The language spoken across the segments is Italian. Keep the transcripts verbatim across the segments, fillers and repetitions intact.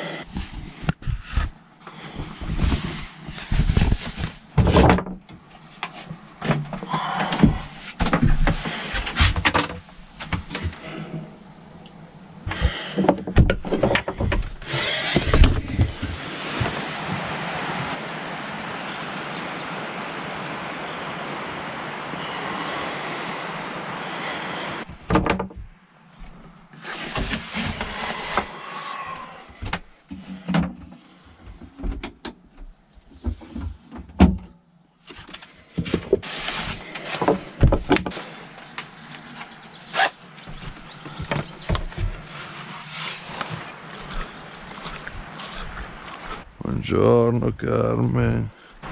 Buongiorno Carmen.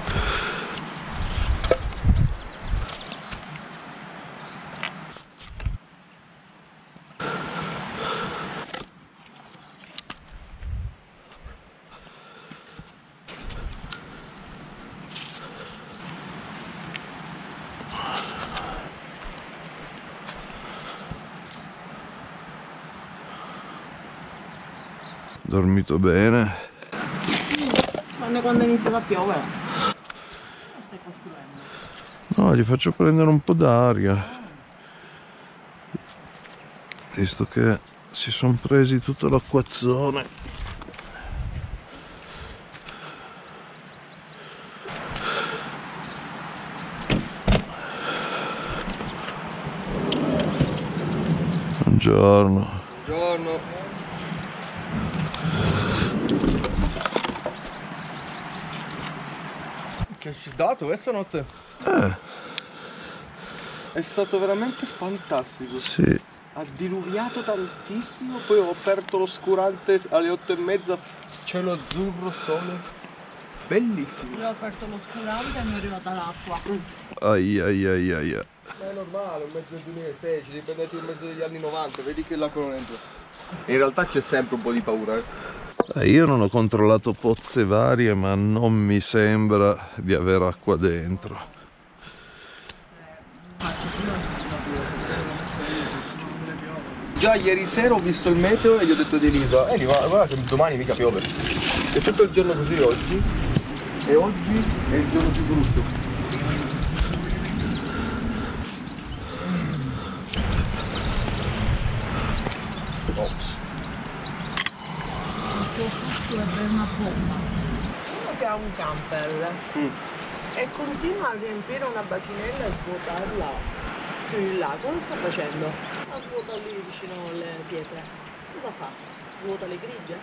Dormito bene? Quando inizia a piovere. Lo stai costruendo? No, gli faccio prendere un po' d'aria. Visto che si sono presi tutto l'acquazzone. Buongiorno. Buongiorno. Che ci hai dato questa notte? Eh. È stato veramente fantastico. Sì. Ha diluviato tantissimo, poi ho aperto l'oscurante alle otto e mezza, cielo azzurro, sole. Bellissimo. Io ho aperto l'oscurante e mi è arrivata l'acqua. Ai ai ai ai ai. Ma è normale, un mezzo del duemilasedici, dipende un mezzo degli anni novanta, vedi che l'acqua non entra. In realtà c'è sempre un po' di paura, eh. Eh, io non ho controllato pozze varie, ma non mi sembra di avere acqua dentro. Già ieri sera ho visto il meteo e gli ho detto ad Elisa, eh, guarda che domani mica piove. È tutto il giorno così oggi, e oggi è il giorno più brutto. Ops. È una bomba. Uno che ha un camper mm. e continua a riempire una bacinella e svuotarla più in là. Cosa sta facendo? La svuota lì vicino alle pietre. Cosa fa? Svuota le grigie?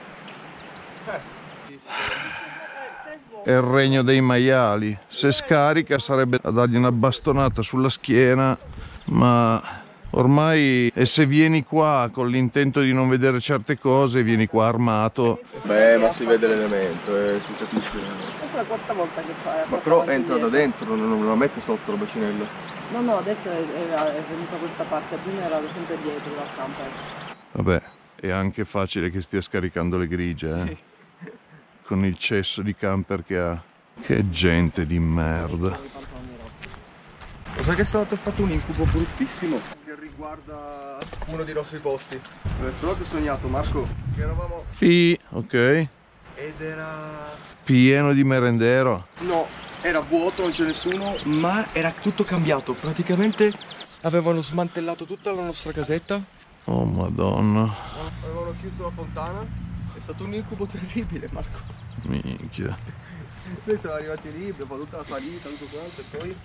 Eh. È il regno dei maiali. Se scarica sarebbe da dargli una bastonata sulla schiena, ma ormai, e se vieni qua con l'intento di non vedere certe cose, vieni qua armato. Beh, ma si vede l'elemento, eh, si capisce. Questa è la quarta volta che fa. Ma però entra da dentro, non la mette sotto la bacinella. No, no, adesso è, è, è venuta questa parte, prima era sempre dietro dal camper. Vabbè, è anche facile che stia scaricando le grigie, eh? Con il cesso di camper che ha. Che gente di merda. Lo sai che stanotte ho fatto un incubo bruttissimo che riguarda uno dei nostri posti. Stanotte ho sognato, Marco, che eravamo... Sì, ok. Ed era... Pieno di merendero. No, era vuoto, non c'è nessuno, ma era tutto cambiato. Praticamente avevano smantellato tutta la nostra casetta. Oh madonna. Avevano chiuso la fontana. È stato un incubo terribile, Marco. Minchia. Noi siamo arrivati lì, abbiamo fatto tutta la salita, tutto quanto, e poi...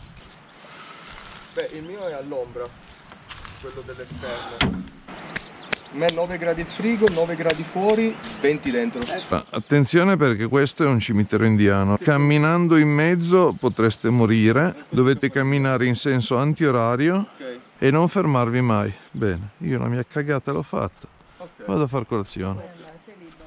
Beh, il mio è all'ombra, quello dell'esterno. A me nove gradi il frigo, nove gradi fuori, venti dentro. Ma attenzione perché questo è un cimitero indiano. Camminando in mezzo potreste morire, dovete camminare in senso antiorario Okay. e non fermarvi mai. Bene, io la mia cagata l'ho fatta. Okay. Vado a far colazione. Sei libero.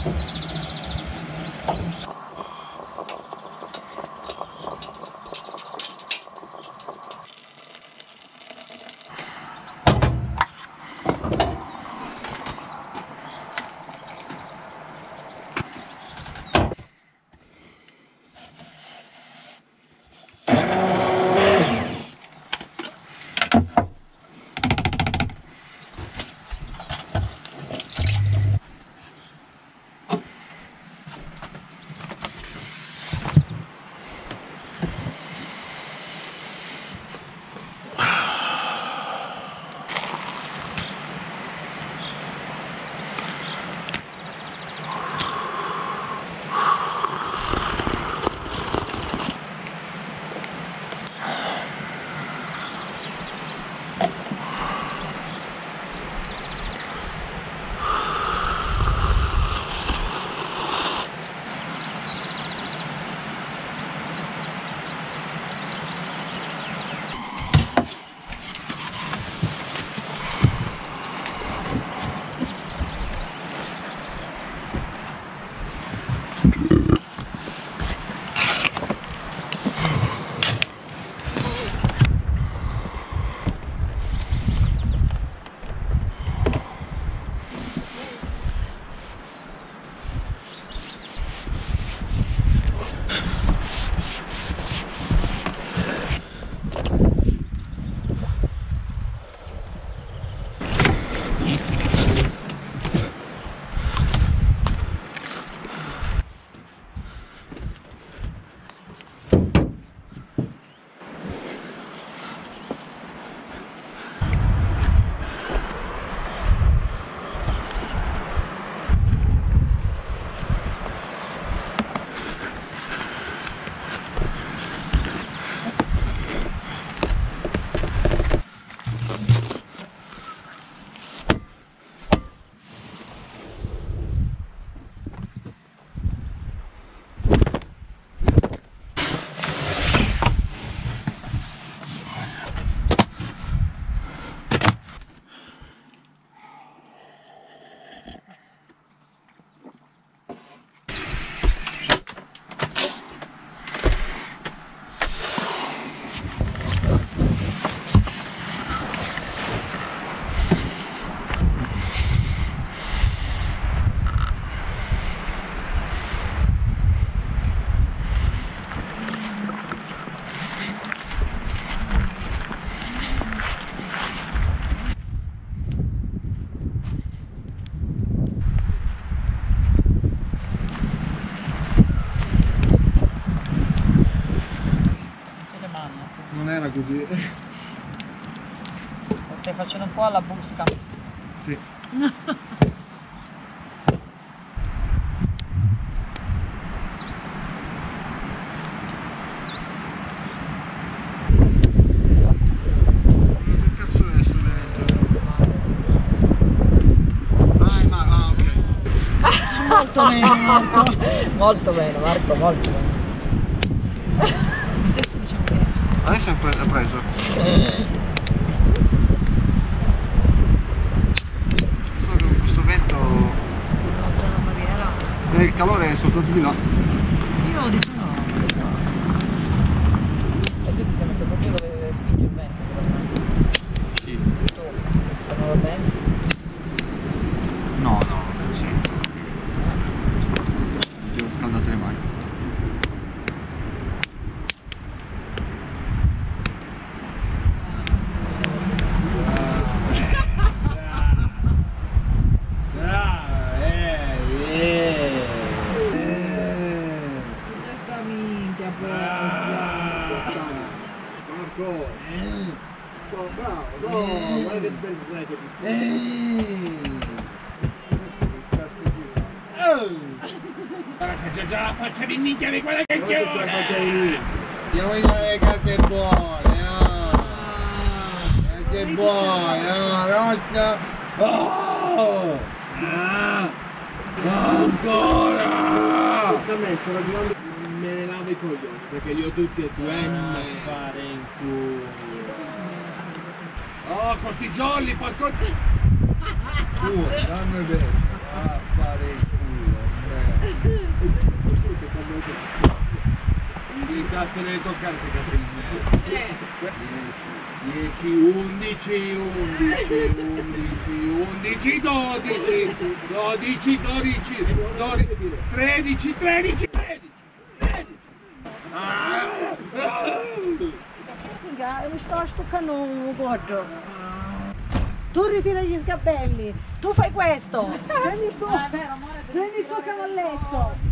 Così. Lo stai facendo un po' alla busca. Sì. Che cazzo è sto dentro? Vai, ma ah, ok. Molto meno, Marco. Molto meno, Marco, molto meno. Adesso è preso. Solo che con questo vento e il calore è soltanto di là. Io diciamo no. E tu ti sei messo proprio dove spinge il vento, secondo me. Sì. Tu, se non lo senti? No, no, non lo sento. Devo scaldare le mani. Bravo, no, guarda che bello, guarda che Guarda che c'è già la faccia di minchia di quella che chiode! Andiamo a vedere le carte buone, no? Carte buone, no? Rotta! Oh! Ah! Ancora! A me sto ragionando, me ne lavo i coglioni, perché li ho tutti e due. Ah, fare in culo. Oh, con sti jolly, porco... Uh, dammi bene. A fare il culo. cazzo devi toccare che capelli? dieci, undici, undici, undici, undici, dodici, dodici, dodici, dodici, tredici, tredici, tredici, tredici. Ah, ah. Raga, mi sto stuccando un gordo. Tu ritira gli sgabelli, tu fai questo. Prendi il tuo, prendi il tuo cavalletto.